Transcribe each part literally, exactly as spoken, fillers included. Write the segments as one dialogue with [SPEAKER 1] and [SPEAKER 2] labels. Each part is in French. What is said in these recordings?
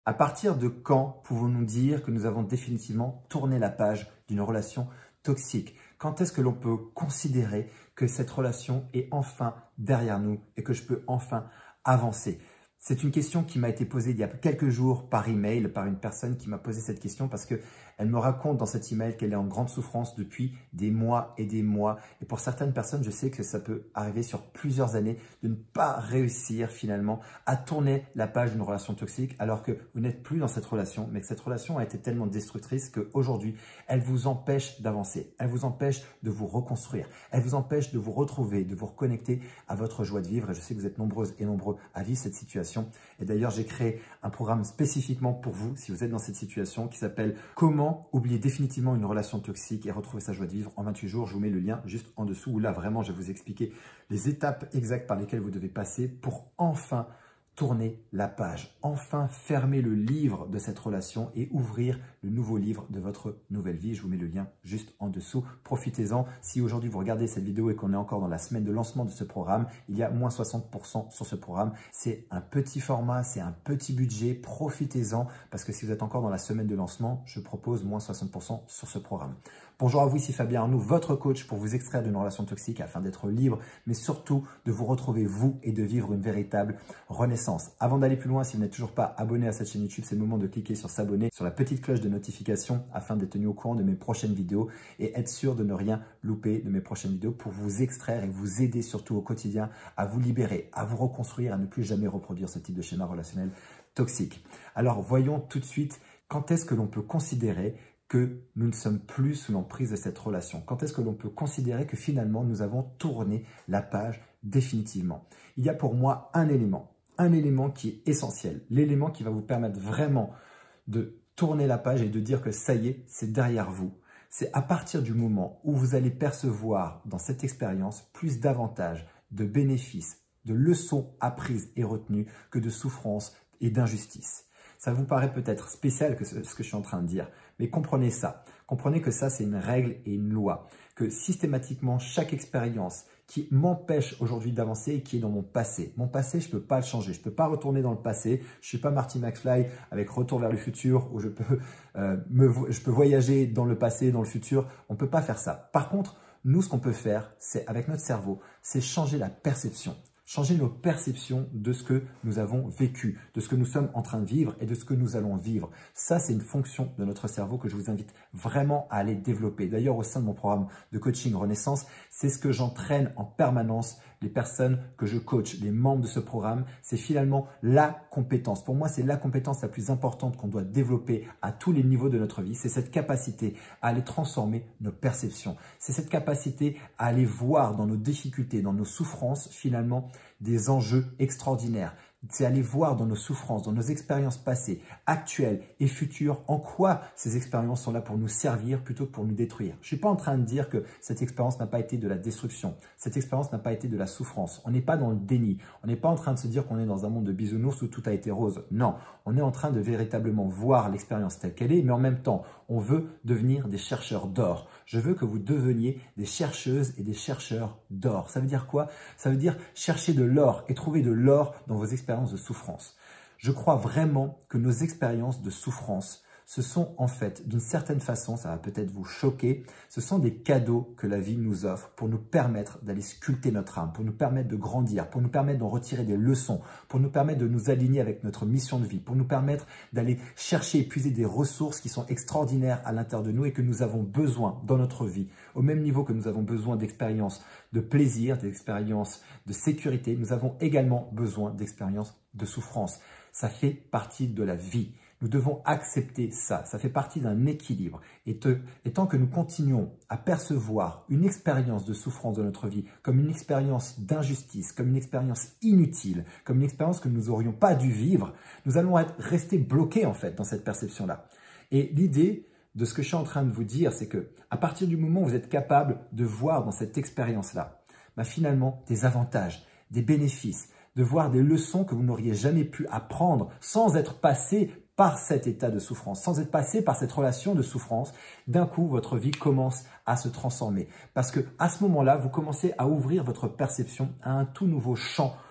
[SPEAKER 1] À partir de quand pouvons-nous dire que nous avons définitivement tourné la page d'une relation toxique? Quand est-ce que l'on peut considérer que cette relation est enfin derrière nous et que je peux enfin avancer? C'est une question qui m'a été posée il y a quelques jours par email par une personne qui m'a posé cette question parce qu'elle me raconte dans cet email qu'elle est en grande souffrance depuis des mois et des mois. Et pour certaines personnes, je sais que ça peut arriver sur plusieurs années de ne pas réussir finalement à tourner la page d'une relation toxique alors que vous n'êtes plus dans cette relation, mais que cette relation a été tellement destructrice qu'aujourd'hui, elle vous empêche d'avancer, elle vous empêche de vous reconstruire, elle vous empêche de vous retrouver, de vous reconnecter à votre joie de vivre. Et je sais que vous êtes nombreuses et nombreux à vivre cette situation. Et d'ailleurs, j'ai créé un programme spécifiquement pour vous, si vous êtes dans cette situation, qui s'appelle « Comment oublier définitivement une relation toxique et retrouver sa joie de vivre en vingt-huit jours ». Je vous mets le lien juste en dessous où là, vraiment, je vais vous expliquer les étapes exactes par lesquelles vous devez passer pour enfin tourner la page, enfin fermer le livre de cette relation et ouvrir le nouveau livre de votre nouvelle vie. Je vous mets le lien juste en dessous. Profitez-en. Si aujourd'hui vous regardez cette vidéo et qu'on est encore dans la semaine de lancement de ce programme, il y a moins soixante pour cent sur ce programme. C'est un petit format, c'est un petit budget. Profitez-en parce que si vous êtes encore dans la semaine de lancement, je propose moins soixante pour cent sur ce programme. Bonjour à vous, ici Fabien Arnoux, votre coach pour vous extraire d'une relation toxique afin d'être libre, mais surtout de vous retrouver vous et de vivre une véritable renaissance. Avant d'aller plus loin, si vous n'êtes toujours pas abonné à cette chaîne YouTube, c'est le moment de cliquer sur s'abonner, sur la petite cloche de notification afin d'être tenu au courant de mes prochaines vidéos et être sûr de ne rien louper de mes prochaines vidéos pour vous extraire et vous aider surtout au quotidien à vous libérer, à vous reconstruire, à ne plus jamais reproduire ce type de schéma relationnel toxique. Alors voyons tout de suite quand est-ce que l'on peut considérer que nous ne sommes plus sous l'emprise de cette relation? Quand est-ce que l'on peut considérer que finalement nous avons tourné la page définitivement? Il y a pour moi un élément, un élément qui est essentiel, l'élément qui va vous permettre vraiment de tourner la page et de dire que ça y est, c'est derrière vous. C'est à partir du moment où vous allez percevoir dans cette expérience plus d'avantages, de bénéfices, de leçons apprises et retenues que de souffrances et d'injustice. Ça vous paraît peut-être spécial que ce, ce que je suis en train de dire, mais comprenez ça. Comprenez que ça, c'est une règle et une loi. Que systématiquement, chaque expérience qui m'empêche aujourd'hui d'avancer et qui est dans mon passé. Mon passé, je ne peux pas le changer. Je ne peux pas retourner dans le passé. Je ne suis pas Marty McFly avec Retour vers le futur où je peux, euh, me, je peux voyager dans le passé, dans le futur. On ne peut pas faire ça. Par contre, nous, ce qu'on peut faire, c'est avec notre cerveau, c'est changer la perception. Changer nos perceptions de ce que nous avons vécu, de ce que nous sommes en train de vivre et de ce que nous allons vivre. Ça, c'est une fonction de notre cerveau que je vous invite vraiment à aller développer. D'ailleurs, au sein de mon programme de coaching Renaissance, c'est ce que j'entraîne en permanence les personnes que je coach, les membres de ce programme. C'est finalement la compétence. Pour moi, c'est la compétence la plus importante qu'on doit développer à tous les niveaux de notre vie. C'est cette capacité à aller transformer nos perceptions. C'est cette capacité à aller voir dans nos difficultés, dans nos souffrances, finalement, des enjeux extraordinaires. C'est aller voir dans nos souffrances, dans nos expériences passées, actuelles et futures, en quoi ces expériences sont là pour nous servir plutôt que pour nous détruire. Je ne suis pas en train de dire que cette expérience n'a pas été de la destruction, cette expérience n'a pas été de la souffrance. On n'est pas dans le déni, on n'est pas en train de se dire qu'on est dans un monde de bisounours où tout a été rose. Non, on est en train de véritablement voir l'expérience telle qu'elle est, mais en même temps, on veut devenir des chercheurs d'or. Je veux que vous deveniez des chercheuses et des chercheurs d'or. Ça veut dire quoi? Ça veut dire chercher de l'or et trouver de l'or dans vos expériences de souffrance. Je crois vraiment que nos expériences de souffrance, ce sont en fait, d'une certaine façon, ça va peut-être vous choquer, ce sont des cadeaux que la vie nous offre pour nous permettre d'aller sculpter notre âme, pour nous permettre de grandir, pour nous permettre d'en retirer des leçons, pour nous permettre de nous aligner avec notre mission de vie, pour nous permettre d'aller chercher et puiser des ressources qui sont extraordinaires à l'intérieur de nous et que nous avons besoin dans notre vie. Au même niveau que nous avons besoin d'expériences de plaisir, d'expériences de sécurité, nous avons également besoin d'expériences de souffrance. Ça fait partie de la vie. Nous devons accepter ça. Ça fait partie d'un équilibre. Et, te, et tant que nous continuons à percevoir une expérience de souffrance dans notre vie comme une expérience d'injustice, comme une expérience inutile, comme une expérience que nous n'aurions pas dû vivre, nous allons être, rester bloqués en fait dans cette perception-là. Et l'idée de ce que je suis en train de vous dire, c'est que à partir du moment où vous êtes capable de voir dans cette expérience-là, bah finalement des avantages, des bénéfices, de voir des leçons que vous n'auriez jamais pu apprendre sans être passé par cet état de souffrance, sans être passé par cette relation de souffrance, d'un coup, votre vie commence à se transformer. Parce que à ce moment-là, vous commencez à ouvrir votre perception à un tout nouveau champ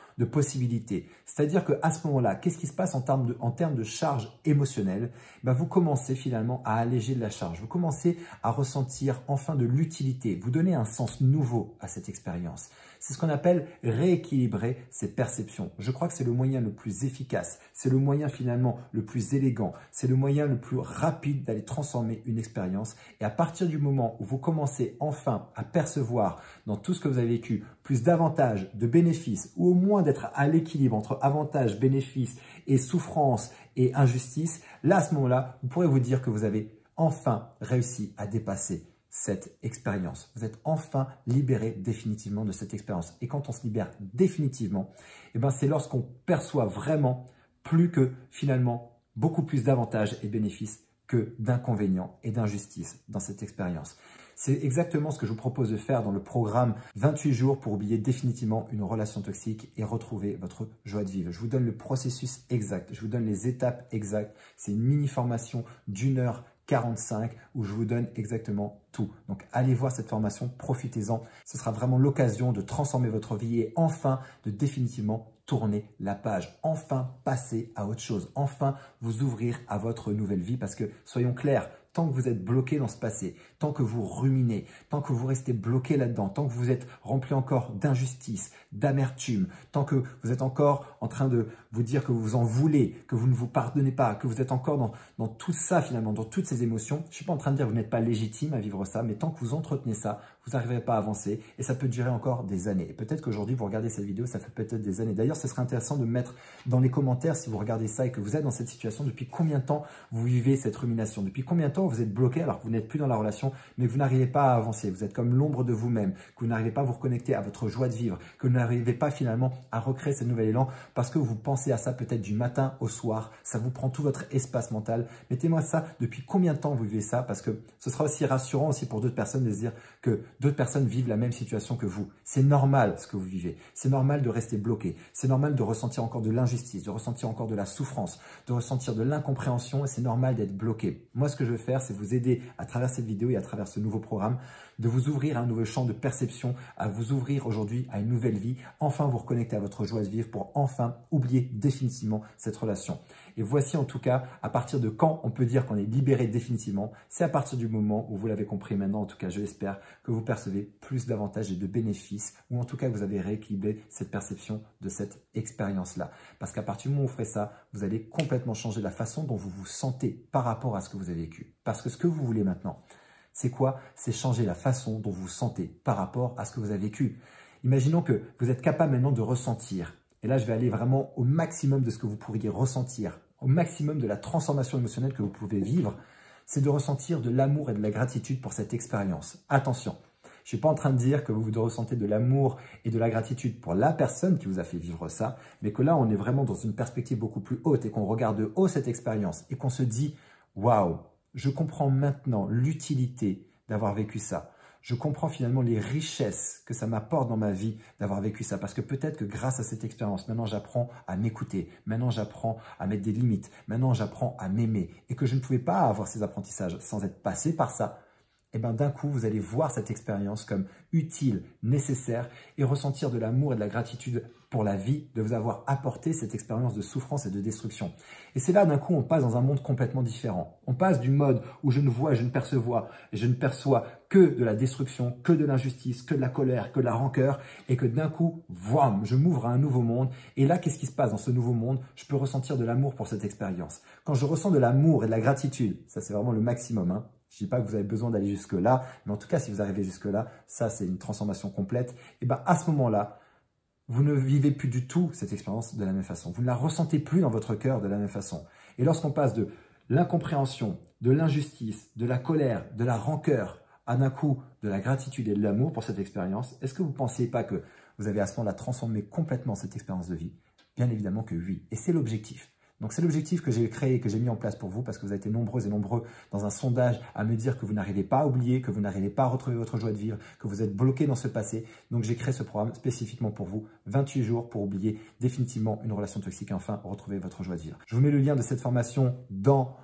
[SPEAKER 1] de possibilités. C'est-à-dire qu'à ce moment-là, qu'est-ce qui se passe en termes de, en termes de charge émotionnelle? Ben, vous commencez finalement à alléger de la charge. Vous commencez à ressentir enfin de l'utilité. Vous donnez un sens nouveau à cette expérience. C'est ce qu'on appelle rééquilibrer ses perceptions. Je crois que c'est le moyen le plus efficace. C'est le moyen finalement le plus élégant. C'est le moyen le plus rapide d'aller transformer une expérience. Et à partir du moment où vous commencez enfin à percevoir dans tout ce que vous avez vécu plus d'avantages, de bénéfices, ou au moins d'être à l'équilibre entre avantages, bénéfices et souffrance et injustice, là à ce moment-là, vous pourrez vous dire que vous avez enfin réussi à dépasser cette expérience. Vous êtes enfin libéré définitivement de cette expérience. Et quand on se libère définitivement, eh ben c'est lorsqu'on perçoit vraiment plus que finalement beaucoup plus d'avantages et bénéfices que d'inconvénients et d'injustices dans cette expérience. C'est exactement ce que je vous propose de faire dans le programme vingt-huit jours pour oublier définitivement une relation toxique et retrouver votre joie de vivre. Je vous donne le processus exact, je vous donne les étapes exactes. C'est une mini-formation d'une heure quarante-cinq où je vous donne exactement tout. Donc allez voir cette formation, profitez-en. Ce sera vraiment l'occasion de transformer votre vie et enfin de définitivement tourner la page, enfin passer à autre chose, enfin vous ouvrir à votre nouvelle vie parce que soyons clairs, tant que vous êtes bloqué dans ce passé, tant que vous ruminez, tant que vous restez bloqué là-dedans, tant que vous êtes rempli encore d'injustice, d'amertume, tant que vous êtes encore en train de vous dire que vous vous en voulez, que vous ne vous pardonnez pas, que vous êtes encore dans, dans tout ça finalement, dans toutes ces émotions, je ne suis pas en train de dire que vous n'êtes pas légitime à vivre ça, mais tant que vous entretenez ça, vous n'arriverez pas à avancer et ça peut durer encore des années. Et peut-être qu'aujourd'hui, vous regardez cette vidéo, ça fait peut-être des années. D'ailleurs, ce serait intéressant de mettre dans les commentaires, si vous regardez ça et que vous êtes dans cette situation, depuis combien de temps vous vivez cette rumination, depuis combien de temps vous êtes bloqué alors que vous n'êtes plus dans la relation, mais que vous n'arrivez pas à avancer. Vous êtes comme l'ombre de vous-même, que vous n'arrivez pas à vous reconnecter à votre joie de vivre, que vous n'arrivez pas finalement à recréer ce nouvel élan parce que vous pensez à ça peut-être du matin au soir. Ça vous prend tout votre espace mental. Mettez-moi ça, depuis combien de temps vous vivez ça, parce que ce sera aussi rassurant aussi pour d'autres personnes de se dire que d'autres personnes vivent la même situation que vous. C'est normal ce que vous vivez. C'est normal de rester bloqué. C'est normal de ressentir encore de l'injustice, de ressentir encore de la souffrance, de ressentir de l'incompréhension et c'est normal d'être bloqué. Moi, ce que je veux faire, c'est vous aider à travers cette vidéo et à travers ce nouveau programme de vous ouvrir à un nouveau champ de perception, à vous ouvrir aujourd'hui à une nouvelle vie, enfin vous reconnecter à votre joie de vivre pour enfin oublier définitivement cette relation. Et voici en tout cas à partir de quand on peut dire qu'on est libéré définitivement. C'est à partir du moment où vous l'avez compris maintenant, en tout cas je l'espère, que vous percevez plus d'avantages et de bénéfices ou en tout cas que vous avez rééquilibré cette perception de cette expérience-là. Parce qu'à partir du moment où vous ferez ça, vous allez complètement changer la façon dont vous vous sentez par rapport à ce que vous avez vécu. Parce que ce que vous voulez maintenant, c'est quoi? C'est changer la façon dont vous vous sentez par rapport à ce que vous avez vécu. Imaginons que vous êtes capable maintenant de ressentir. Et là, je vais aller vraiment au maximum de ce que vous pourriez ressentir, au maximum de la transformation émotionnelle que vous pouvez vivre, c'est de ressentir de l'amour et de la gratitude pour cette expérience. Attention, je ne suis pas en train de dire que vous vous ressentez de l'amour et de la gratitude pour la personne qui vous a fait vivre ça, mais que là, on est vraiment dans une perspective beaucoup plus haute et qu'on regarde de haut cette expérience et qu'on se dit « Waouh, je comprends maintenant l'utilité d'avoir vécu ça. » Je comprends finalement les richesses que ça m'apporte dans ma vie d'avoir vécu ça. Parce que peut-être que grâce à cette expérience, maintenant j'apprends à m'écouter. Maintenant j'apprends à mettre des limites. Maintenant j'apprends à m'aimer. Et que je ne pouvais pas avoir ces apprentissages sans être passé par ça. Et bien d'un coup, vous allez voir cette expérience comme utile, nécessaire et ressentir de l'amour et de la gratitude pour la vie de vous avoir apporté cette expérience de souffrance et de destruction. Et c'est là d'un coup, on passe dans un monde complètement différent. On passe du mode où je ne vois, je ne perçois, et je ne perçois que de la destruction, que de l'injustice, que de la colère, que de la rancœur et que d'un coup, voam, je m'ouvre à un nouveau monde. Et là, qu'est-ce qui se passe dans ce nouveau monde? Je peux ressentir de l'amour pour cette expérience. Quand je ressens de l'amour et de la gratitude, ça c'est vraiment le maximum, hein. Je ne dis pas que vous avez besoin d'aller jusque-là, mais en tout cas, si vous arrivez jusque-là, ça, c'est une transformation complète. Et bien, à ce moment-là, vous ne vivez plus du tout cette expérience de la même façon. Vous ne la ressentez plus dans votre cœur de la même façon. Et lorsqu'on passe de l'incompréhension, de l'injustice, de la colère, de la rancœur, à d'un coup, de la gratitude et de l'amour pour cette expérience, est-ce que vous ne pensez pas que vous avez à ce moment-là transformé complètement cette expérience de vie? Bien évidemment que oui. Et c'est l'objectif. Donc c'est l'objectif que j'ai créé, que j'ai mis en place pour vous parce que vous avez été nombreux et nombreux dans un sondage à me dire que vous n'arrivez pas à oublier, que vous n'arrivez pas à retrouver votre joie de vivre, que vous êtes bloqué dans ce passé. Donc j'ai créé ce programme spécifiquement pour vous, vingt-huit jours pour oublier définitivement une relation toxique et enfin retrouver votre joie de vivre. Je vous mets le lien de cette formation dans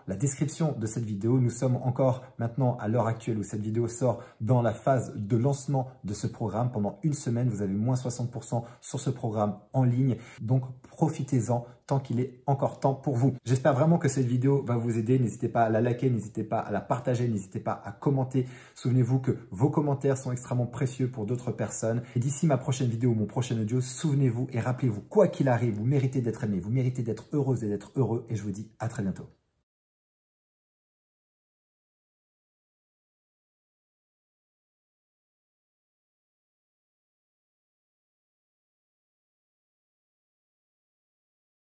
[SPEAKER 1] la description de cette vidéo. Nous sommes encore maintenant à l'heure actuelle où cette vidéo sort dans la phase de lancement de ce programme. Pendant une semaine, vous avez moins soixante pour cent sur ce programme en ligne. Donc, profitez-en tant qu'il est encore temps pour vous. J'espère vraiment que cette vidéo va vous aider. N'hésitez pas à la liker, n'hésitez pas à la partager, n'hésitez pas à commenter. Souvenez-vous que vos commentaires sont extrêmement précieux pour d'autres personnes. Et d'ici ma prochaine vidéo ou mon prochain audio, souvenez-vous et rappelez-vous, quoi qu'il arrive, vous méritez d'être aimé, vous méritez d'être heureuse et d'être heureux. Et je vous dis à très bientôt.